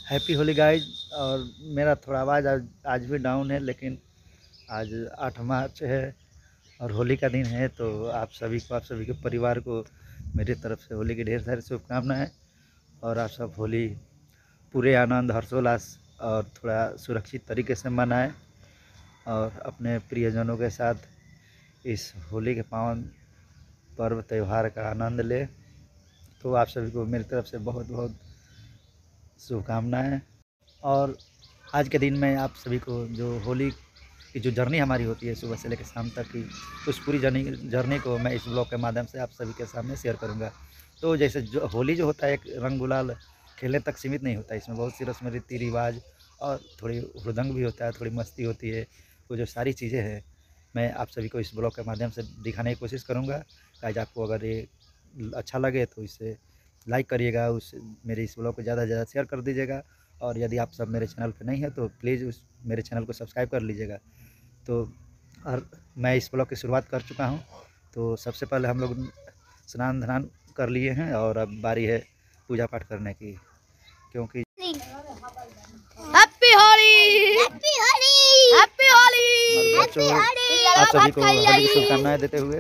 Happy Holi guys. और मेरा थोड़ा आवाज़ आज भी डाउन है, लेकिन आज 8 मार्च है और होली का दिन है, तो आप सभी के परिवार को मेरी तरफ से होली की ढेर सारी शुभकामनाएं। और आप सब होली पूरे आनंद हर्षोल्लास और थोड़ा सुरक्षित तरीके से मनाएं और अपने प्रियजनों के साथ इस होली के पावन पर्व त्यौहार का आनंद लें। तो आप सभी को मेरी तरफ से बहुत बहुत शुभकामनाएं। और आज के दिन में आप सभी को जो होली की जो जर्नी हमारी होती है सुबह से लेकर शाम तक की, उस पूरी जर्नी को मैं इस ब्लॉग के माध्यम से आप सभी के सामने शेयर करूंगा। तो जैसे जो होली जो होता है, एक रंग गुलाल खेलने तक सीमित नहीं होता है, इसमें बहुत सी रस्म रीति रिवाज और थोड़ी हुड़दंग भी होता है, थोड़ी मस्ती होती है। वो जो सारी चीज़ें हैं मैं आप सभी को इस ब्लॉग के माध्यम से दिखाने की कोशिश करूँगा। आज आपको अगर ये अच्छा लगे तो इसे लाइक करिएगा, उस मेरे इस ब्लॉग को ज़्यादा से ज़्यादा शेयर कर दीजिएगा। और यदि आप सब मेरे चैनल पर नहीं है तो प्लीज़ उस मेरे चैनल को सब्सक्राइब कर लीजिएगा। तो और मैं इस ब्लॉग की शुरुआत कर चुका हूँ। तो सबसे पहले हम लोग स्नान ध्यान कर लिए हैं और अब बारी है पूजा पाठ करने की, क्योंकि happy Holi, happy Holi, happy Holi. आप सभी को होली की शुभकामनाएं देते हुए,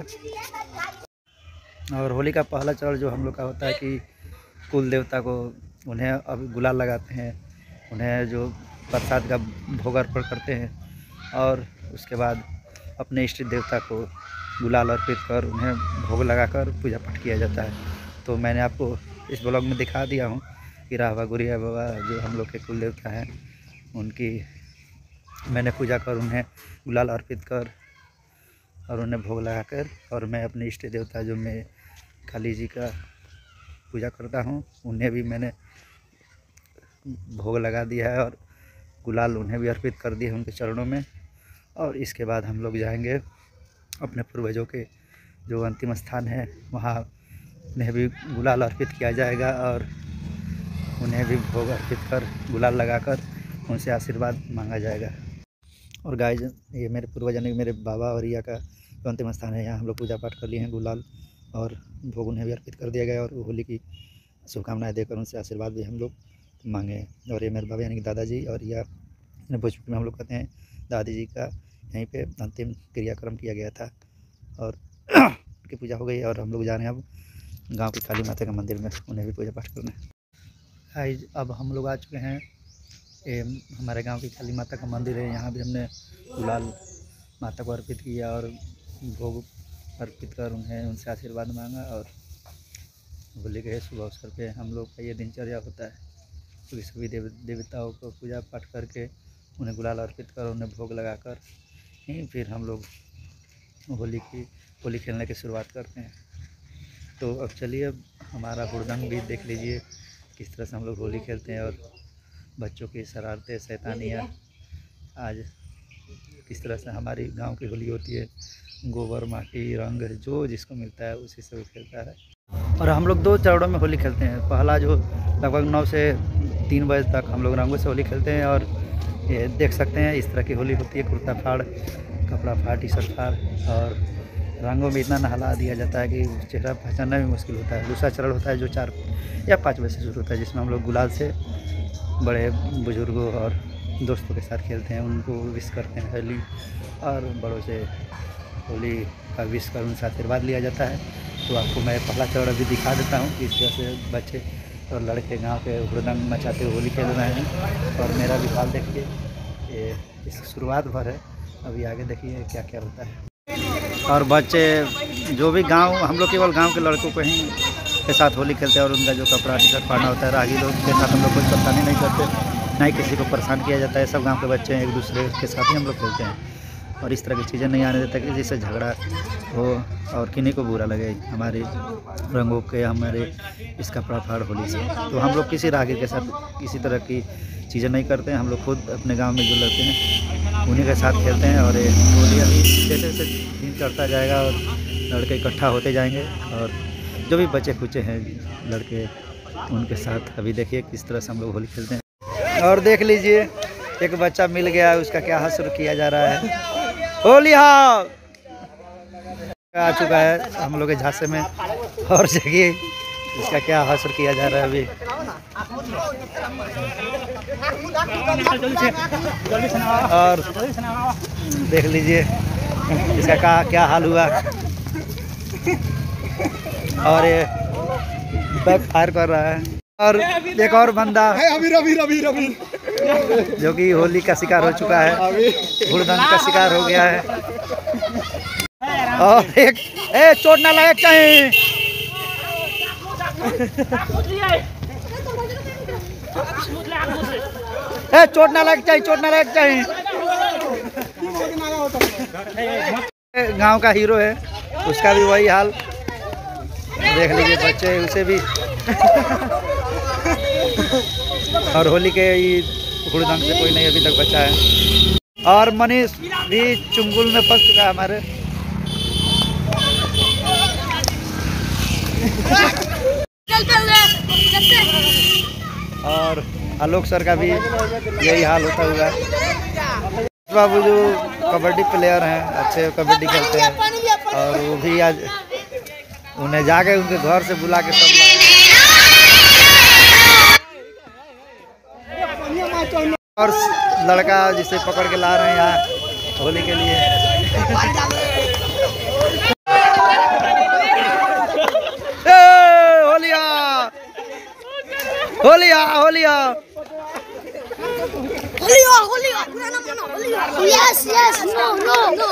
और होली का पहला चरण जो हम लोग का होता है कि कुल देवता को उन्हें अब गुलाल लगाते हैं, उन्हें जो प्रसाद का भोग अर्पण करते हैं और उसके बाद अपने इष्ट देवता को गुलाल अर्पित कर उन्हें भोग लगाकर पूजा पाठ किया जाता है। तो मैंने आपको इस ब्लॉग में दिखा दिया हूँ कि राहबा गुरिया बाबा जो हम लोग के कुल देवता हैं, उनकी मैंने पूजा कर उन्हें गुलाल अर्पित कर और उन्हें भोग लगाकर, और मैं अपने इष्ट देवता जो मैं काली जी का पूजा करता हूँ उन्हें भी मैंने भोग लगा दिया है और गुलाल उन्हें भी अर्पित कर दिए उनके चरणों में। और इसके बाद हम लोग जाएंगे अपने पूर्वजों के जो अंतिम स्थान है, वहाँ उन्हें भी गुलाल अर्पित किया जाएगा और उन्हें भी भोग अर्पित कर गुलाल लगाकर उनसे आशीर्वाद मांगा जाएगा। और गाइस, ये मेरे पूर्वज यानी मेरे बाबा और रिया का जो अंतिम स्थान है, यहाँ हम लोग पूजा पाठ कर लिए हैं, गुलाल और भोग उन्हें भी अर्पित कर दिया गया और होली की शुभकामनाएं देकर उनसे आशीर्वाद भी हम लोग मांगे। और ये मेरे बाबा यानी कि दादाजी, और या भोजपुरी में हम लोग कहते हैं दादी जी का यहीं पे अंतिम क्रियाक्रम किया गया था और उनकी पूजा हो गई। और हम लोग जा रहे हैं अब गांव की काली माता के मंदिर में उन्हें भी पूजा पाठ करना है। अब हम लोग आ चुके हैं, ये हमारे गांव की काली माता का मंदिर है। यहाँ भी हमने गुलाल माता को अर्पित किया और भोग अर्पित कर उन्हें उनसे आशीर्वाद मांगा। और होली के शुभ अवसर पे हम लोग का ये दिनचर्या होता है, क्योंकि सभी देवताओं को पूजा पाठ करके उन्हें गुलाल अर्पित कर उन्हें भोग लगाकर ही फिर हम लोग होली खेलने की शुरुआत करते हैं। तो अब चलिए, अब हमारा हुड़दंग भी देख लीजिए किस तरह से हम लोग होली खेलते हैं और बच्चों की शरारतें शैतानियाँ। आज किस तरह से हमारी गांव की होली होती है, गोबर माटी रंग जो जिसको मिलता है उसी से वो खेलता है। और हम लोग 2 चरणों में होली खेलते हैं। पहला जो लगभग 9 से 3 बजे तक हम लोग रंगों से होली खेलते हैं, और ये देख सकते हैं इस तरह की होली होती है, कुर्ता फाड़, कपड़ा फाड़, टी शर्ट फाड़, और रंगों में इतना नहला दिया जाता है कि चेहरा पहचानना भी मुश्किल होता है। दूसरा चरण होता है जो 4 या 5 बजे से शुरू होता है, जिसमें हम लोग गुलाल से बड़े बुजुर्गों और दोस्तों के साथ खेलते हैं, उनको विश करते हैं होली, और बड़ों से होली का विश कर उनसे आशीर्वाद लिया जाता है। तो आपको मैं पहला चरण अभी दिखा देता हूँ कि इस तरह से बच्चे और लड़के गांव के हुड़दंग मचाते हुए होली खेल रहे हैं। और मेरा भी हाल देखिए, ये इस शुरुआत भर है, अभी आगे देखिए क्या क्या होता है। और बच्चे जो भी गांव, हम लोग केवल गांव के लड़कों को ही के साथ होली खेलते हैं, और उनका जो कपड़ा टी शर्ट फाड़ना होता है, राहगीरों के साथ हम लोग कोई परेशानी नहीं करते, ना ही किसी को परेशान किया जाता है। सब गाँव के बच्चे एक दूसरे के साथ ही हम लोग खेलते हैं, और इस तरह की चीज़ें नहीं आने देता कि जिससे झगड़ा हो और किन्हीं को बुरा लगे हमारे रंगों के, हमारे इस कपड़ा फाड़ होली से। तो हम लोग किसी राहगीर के साथ किसी तरह की चीज़ें नहीं करते हैं। हम लोग खुद अपने गांव में जो लड़के हैं उन्हीं के साथ खेलते हैं। और ये होली अभी जैसे जैसे दिन चढ़ता जाएगा और लड़के इकट्ठा होते जाएंगे, और जो भी बच्चे खुचे हैं लड़के, उनके साथ अभी देखिए किस तरह से हम लोग होली खेलते हैं। और देख लीजिए, एक बच्चा मिल गया, उसका क्या हाथ शुरू किया जा रहा है। होली आ चुका है हम लोग के झांसे में, और जगह इसका क्या हासिल किया जा रहा है अभी। और देख लीजिए इसका क्या हाल हुआ। और ये बैक फायर कर रहा है। और एक और बंदा जो कि होली का शिकार हो चुका है, हुड़दंग का शिकार हो गया है। और एक चोट ना लगे कहीं। चोट ना लग चाहिए, चोट ना लग चाहिए। गांव का हीरो है, उसका भी वही हाल। देख लीजिए बच्चे उसे भी। और होली के हुड़दंग से कोई नहीं अभी तक बचा है। और मनीष भी चुंगुल में फंस चुका है हमारे। और आलोक सर का भी यही हाल होता होगा। बाबू जो कबड्डी प्लेयर हैं, अच्छे कबड्डी खेलते हैं, और वो भी आज उन्हें जाके उनके घर से बुला के सब लाए। और लड़का जिसे पकड़ के ला रहे हैं यहाँ होली के लिए। होलिया होलिया होलिया होलिया होलिया होलिया। Yes yes no no no.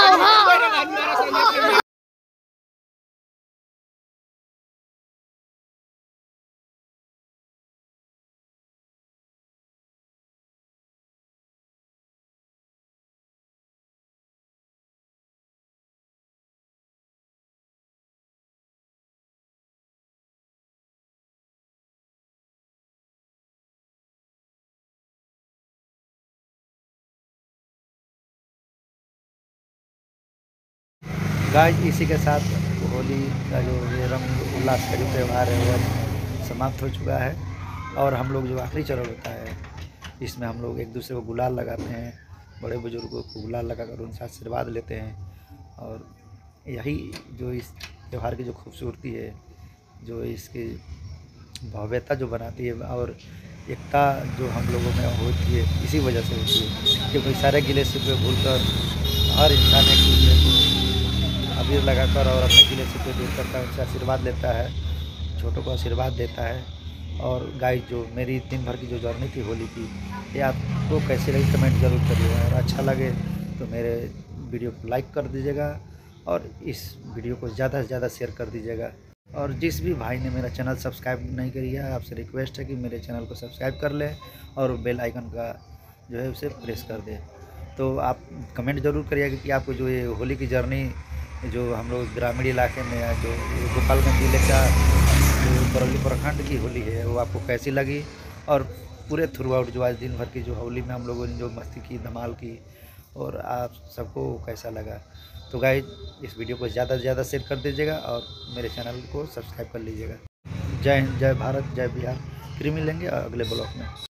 Guys इसी के साथ होली का जो ये रंग उल्लास का जो त्यौहार है वो समाप्त हो चुका है। और हम लोग जो आखिरी चरण होता है इसमें हम लोग एक दूसरे को गुलाल लगाते हैं, बड़े बुजुर्गों को गुलाल लगाकर उनसे आशीर्वाद लेते हैं। और यही जो इस त्यौहार की जो खूबसूरती है, जो इसकी भव्यता जो बनाती है और एकता जो हम लोगों में होती है, इसी वजह से होती है। क्योंकि सारे गिले शिकवे भूलकर हर इंसान एक दूसरे को अबीर लगाकर और अपने गिले शिकवे दूर करता है, उनसे आशीर्वाद लेता है, छोटों को आशीर्वाद देता है। और गाइस जो मेरी दिन भर की जो जर्नी थी होली की, ये आपको कैसी लगी कमेंट ज़रूर करिएगा। और अच्छा लगे तो मेरे वीडियो को लाइक कर दीजिएगा और इस वीडियो को ज़्यादा से ज़्यादा शेयर कर दीजिएगा। और जिस भी भाई ने मेरा चैनल सब्सक्राइब नहीं किया है, आपसे रिक्वेस्ट है कि मेरे चैनल को सब्सक्राइब कर लें और बेल आइकन का जो है उसे प्रेस कर दें। तो आप कमेंट ज़रूर करिएगा कि आपको जो ये होली की जर्नी जो हम लोग ग्रामीण इलाके में है, जो गोपालगंज जिले का जो बरौली प्रखंड की होली है, वो आपको कैसी लगी। और पूरे थ्रू आउट जो आज दिन भर की जो होली में हम लोगों ने जो मस्ती की, धमाल की, और आप सबको कैसा लगा। तो गाइस इस वीडियो को ज़्यादा से ज़्यादा शेयर कर दीजिएगा और मेरे चैनल को सब्सक्राइब कर लीजिएगा। जय हिंद, जय भारत, जय बिहार। फिर मिलेंगे अगले ब्लॉग में।